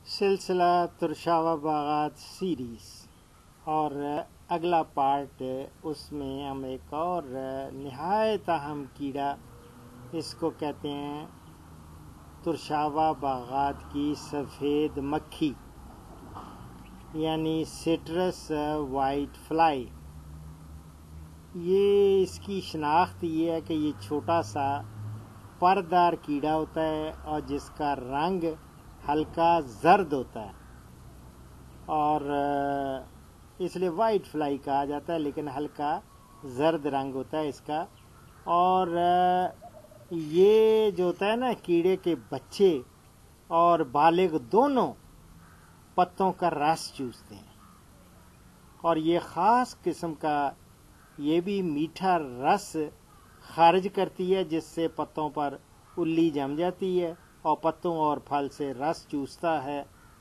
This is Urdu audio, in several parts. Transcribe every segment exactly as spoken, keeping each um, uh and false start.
سلسلہ ترشاوا باغات سیریز اور اگلا پارٹ اس میں ہم ایک اور نہایت اہم کیڑا اس کو کہتے ہیں ترشاوا باغات کی سفید مکھی یعنی سٹرس وائٹ فلائی۔ یہ اس کی شناخت یہ ہے کہ یہ چھوٹا سا پردار کیڑا ہوتا ہے اور جس کا رنگ ہلکا زرد ہوتا ہے اور اس لیے وائٹ فلائی کہا جاتا ہے، لیکن ہلکا زرد رنگ ہوتا ہے اس کا۔ اور یہ جو ہوتا ہے نا کیڑے کے بچے اور بالغ دونوں پتوں کا رس چوستے ہیں اور یہ خاص قسم کا یہ بھی میٹھا رس خارج کرتی ہے جس سے پتوں پر الی جم جاتی ہے اور پتوں اور پھل سے رس چوستا ہے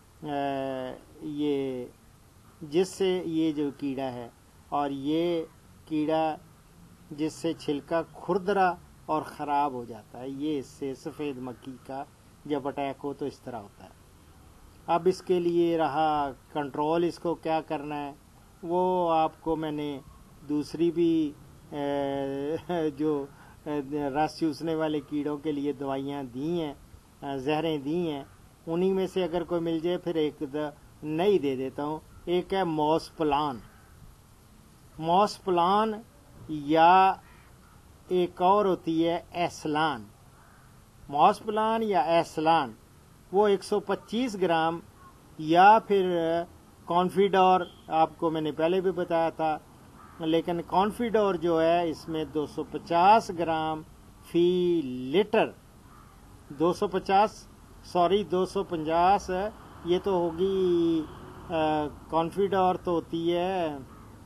یہ، جس سے یہ جو کیڑا ہے اور یہ کیڑا جس سے چھلکا کھردرا اور خراب ہو جاتا ہے، یہ اس سے سفید مکھی کا جب اٹیک ہو تو اس طرح ہوتا ہے۔ اب اس کے لیے رہا کنٹرول، اس کو کیا کرنا ہے وہ آپ کو میں نے دوسری بھی جو رس چوسنے والے کیڑوں کے لیے دوائیاں دی ہیں، زہریں دی ہیں، انہی میں سے اگر کوئی مل جائے پھر ایک نئی دے دیتا ہوں۔ ایک ہے موس پلان موس پلان یا ایک اور ہوتی ہے ایسلان۔ موس پلان یا ایسلان وہ ایک سو پچیس گرام یا پھر کانفیڈور، آپ کو میں نے پہلے بھی بتایا تھا، لیکن کانفیڈور جو ہے اس میں دو سو پچاس گرام فی لیٹر، دو سو پچاس سوری دو سو پچاس یہ تو ہوگی کانفیڈور تو ہوتی ہے،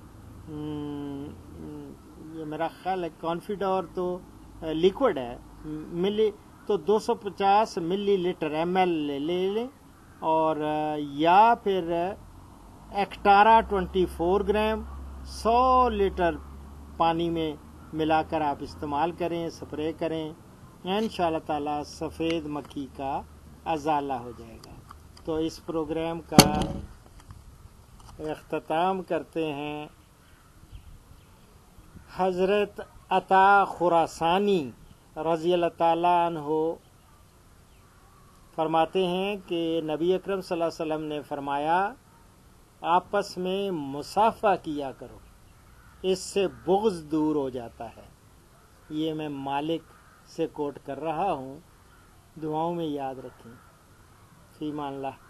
یہ میرا خیال ہے کانفیڈور تو لیکوڈ ہے، ملی تو دو سو پچاس ملی لیٹر ایم ایل لے لیں، اور یا پھر ایکٹارا ٹوینٹی فور گرام سو لیٹر پانی میں ملا کر آپ استعمال کریں، سپرے کریں، انشاءاللہ تعالی سفید مکھی کا ازالہ ہو جائے گا۔ تو اس پروگرام کا اختتام کرتے ہیں۔ حضرت عطا خراسانی رضی اللہ تعالیٰ عنہ فرماتے ہیں کہ نبی اکرم صلی اللہ علیہ وسلم نے فرمایا آپس میں مصافحہ کیا کرو، اس سے بغض دور ہو جاتا ہے۔ یہ میں مالک سے کوٹ کر رہا ہوں، دعاؤں میں یاد رکھیں۔ فی امان اللہ۔